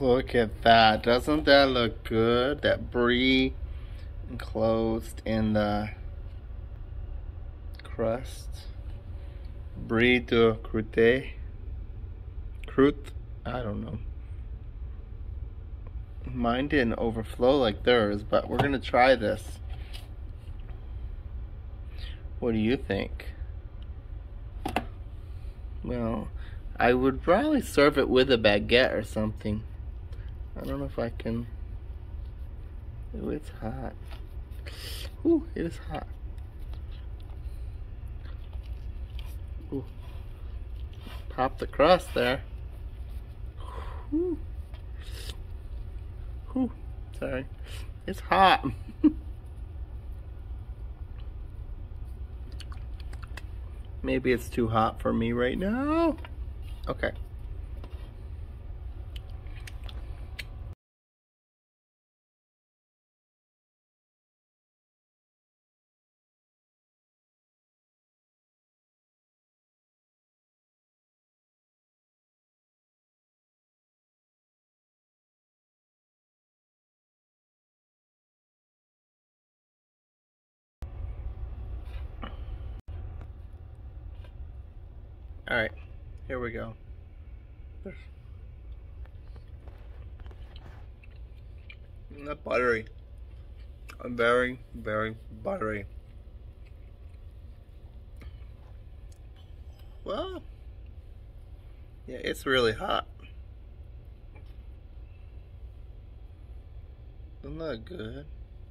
Look at that. Doesn't that look good? That brie enclosed in the crust. Brie de croûte. Croûte? I don't know. Mine didn't overflow like theirs, but we're gonna try this. What do you think? Well, I would probably serve it with a baguette or something. I don't know if I can. Oh, it's hot. Ooh, it is hot. Ooh. Pop the crust there. Ooh. Ooh. Sorry. It's hot. Maybe it's too hot for me right now. Okay. All right, here we go. Not buttery. Very, very buttery. Well, yeah, it's really hot. Isn't that good?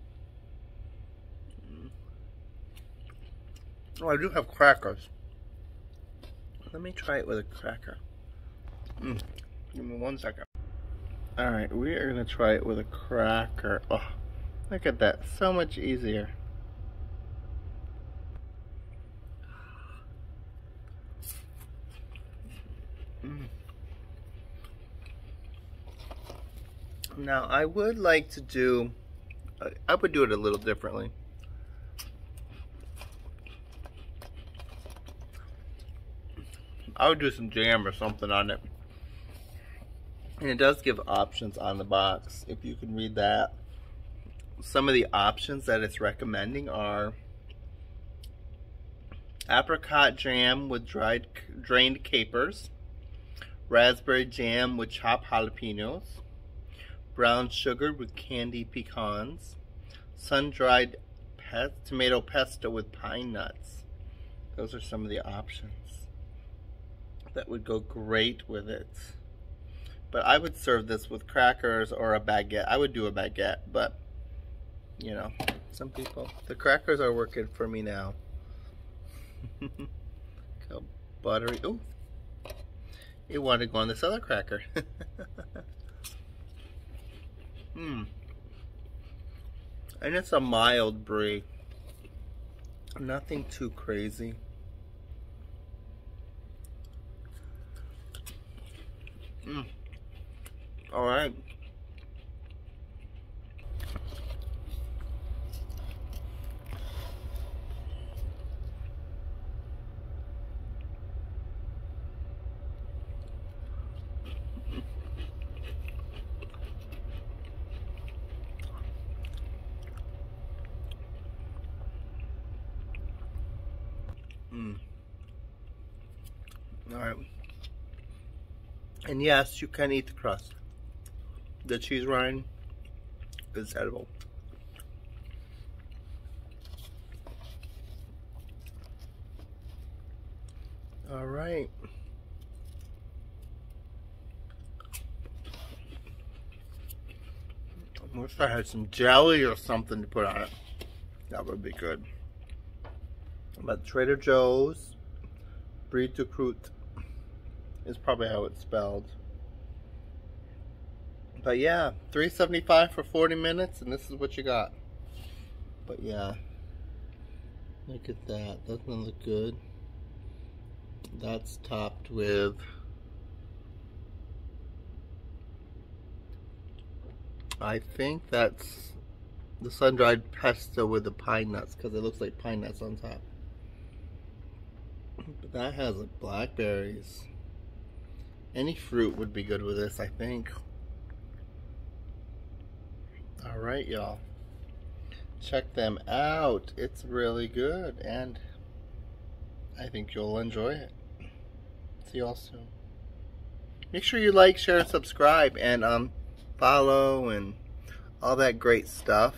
Oh, I do have crackers. Let me try it with a cracker. Give me 1 second. Alright, we are going to try it with a cracker. Oh, look at that. So much easier. Now, I would like to do... I would do it a little differently. I would do some jam or something on it. And it does give options on the box, if you can read that. Some of the options that it's recommending are apricot jam with drained capers, raspberry jam with chopped jalapenos, brown sugar with candied pecans, sun-dried tomato pesto with pine nuts. Those are some of the options that would go great with it. But I would serve this with crackers or a baguette. I would do a baguette, but you know, some people. The crackers are working for me now. How buttery. Ooh. It wanted to go on this other cracker. And it's a mild brie. Nothing too crazy. All right. All right. And yes, you can eat the crust. The cheese rind is edible. All right. I wish I had some jelly or something to put on it. That would be good. But Trader Joe's Brie de Croûte is probably how it's spelled. But yeah, $3.75 for 40 minutes, and this is what you got. But yeah, look at that. Doesn't it look good? That's topped with I think that's the sun-dried pesto with the pine nuts, because it looks like pine nuts on top. But that has like blackberries. Any fruit would be good with this, I think. Alright, y'all. Check them out. It's really good, and I think you'll enjoy it. See y'all soon. Make sure you like, share, and subscribe, and follow, and all that great stuff.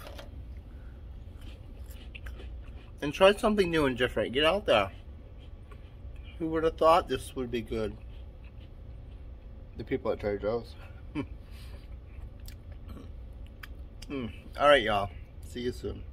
And try something new and different. Get out there. Who would have thought this would be good? The people at Trader Joe's. Alright, y'all. See you soon.